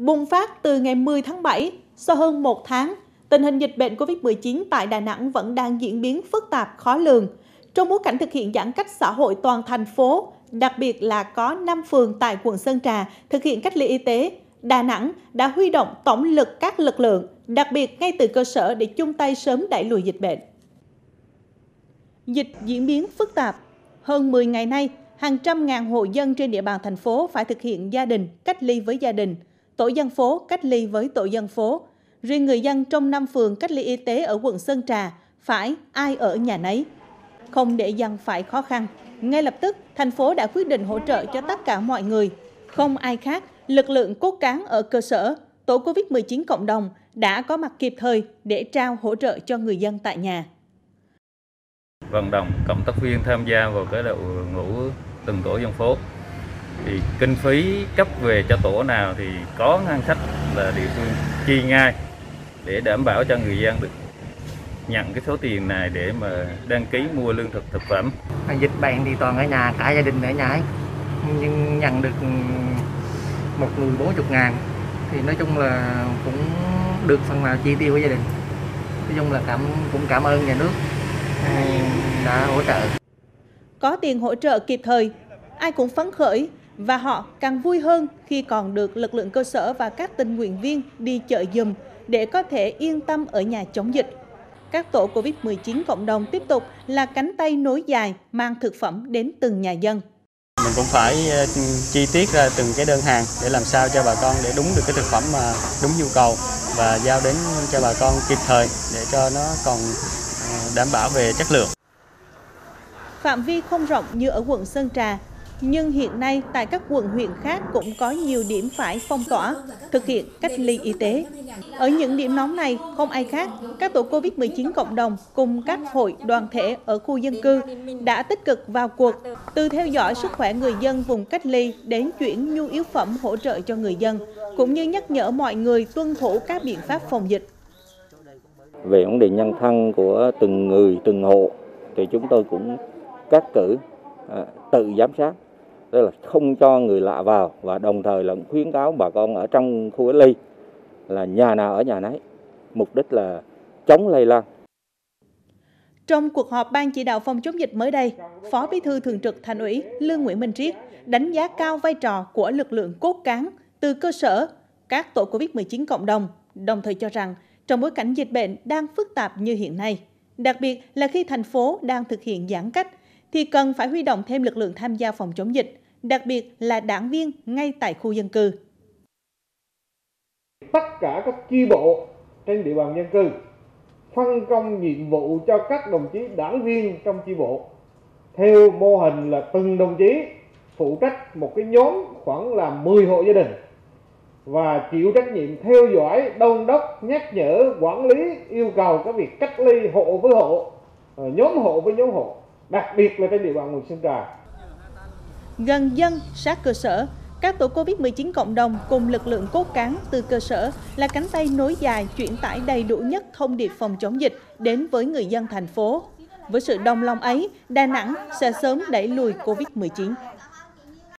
Bùng phát từ ngày 10 tháng 7, sau hơn một tháng, tình hình dịch bệnh COVID-19 tại Đà Nẵng vẫn đang diễn biến phức tạp khó lường. Trong bối cảnh thực hiện giãn cách xã hội toàn thành phố, đặc biệt là có 5 phường tại quận Sơn Trà thực hiện cách ly y tế, Đà Nẵng đã huy động tổng lực các lực lượng, đặc biệt ngay từ cơ sở để chung tay sớm đẩy lùi dịch bệnh. Dịch diễn biến phức tạp. Hơn 10 ngày nay, hàng trăm ngàn hộ dân trên địa bàn thành phố phải thực hiện gia đình cách ly với gia đình, tổ dân phố cách ly với tổ dân phố. Riêng người dân trong 5 phường cách ly y tế ở quận Sơn Trà phải ai ở nhà nấy. Không để dân phải khó khăn, ngay lập tức thành phố đã quyết định hỗ trợ cho tất cả mọi người. Không ai khác, lực lượng cốt cán ở cơ sở, tổ COVID-19 cộng đồng đã có mặt kịp thời để trao hỗ trợ cho người dân tại nhà. Vận động cộng tác viên tham gia vào cái đội ngũ từng tổ dân phố. Thì kinh phí cấp về cho tổ nào thì có ngân sách là địa phương chi ngay để đảm bảo cho người dân được nhận cái số tiền này để mà đăng ký mua lương thực thực phẩm. Dịch bệnh thì toàn ở nhà, cả gia đình ở nhà ấy. Nhưng nhận được một người 40.000 thì nói chung là cũng được phần nào chi tiêu của gia đình. Nói chung là cũng cảm ơn nhà nước đã hỗ trợ. Có tiền hỗ trợ kịp thời, ai cũng phấn khởi và họ càng vui hơn khi còn được lực lượng cơ sở và các tình nguyện viên đi chợ giùm để có thể yên tâm ở nhà chống dịch. Các tổ COVID-19 cộng đồng tiếp tục là cánh tay nối dài mang thực phẩm đến từng nhà dân. Mình cũng phải chi tiết ra từng cái đơn hàng để làm sao cho bà con để đúng được cái thực phẩm mà đúng nhu cầu và giao đến cho bà con kịp thời để cho nó còn đảm bảo về chất lượng. Phạm vi không rộng như ở quận Sơn Trà, nhưng hiện nay tại các quận huyện khác cũng có nhiều điểm phải phong tỏa, thực hiện cách ly y tế. Ở những điểm nóng này không ai khác, các tổ COVID-19 cộng đồng cùng các hội đoàn thể ở khu dân cư đã tích cực vào cuộc, từ theo dõi sức khỏe người dân vùng cách ly đến chuyển nhu yếu phẩm hỗ trợ cho người dân, cũng như nhắc nhở mọi người tuân thủ các biện pháp phòng dịch. Về vấn đề nhân thân của từng người, từng hộ thì chúng tôi cũng cắt cử tự giám sát, tức là không cho người lạ vào và đồng thời là khuyến cáo bà con ở trong khu cách ly là nhà nào ở nhà nấy, mục đích là chống lây lan. Trong cuộc họp Ban chỉ đạo phòng chống dịch mới đây, Phó Bí thư Thường trực Thành ủy Lương Nguyễn Minh Triết đánh giá cao vai trò của lực lượng cốt cán từ cơ sở, các tổ COVID-19 cộng đồng, đồng thời cho rằng trong bối cảnh dịch bệnh đang phức tạp như hiện nay, đặc biệt là khi thành phố đang thực hiện giãn cách, thì cần phải huy động thêm lực lượng tham gia phòng chống dịch, đặc biệt là đảng viên ngay tại khu dân cư. Tất cả các chi bộ trên địa bàn dân cư phân công nhiệm vụ cho các đồng chí đảng viên trong chi bộ theo mô hình là từng đồng chí phụ trách một cái nhóm khoảng là 10 hộ gia đình và chịu trách nhiệm theo dõi, đôn đốc, nhắc nhở, quản lý, yêu cầu các việc cách ly hộ với hộ, nhóm hộ với nhóm hộ, đặc biệt là trên địa bàn quận Sơn Trà. Gần dân, sát cơ sở, các tổ COVID-19 cộng đồng cùng lực lượng cốt cán từ cơ sở là cánh tay nối dài chuyển tải đầy đủ nhất thông điệp phòng chống dịch đến với người dân thành phố. Với sự đồng lòng ấy, Đà Nẵng sẽ sớm đẩy lùi COVID-19.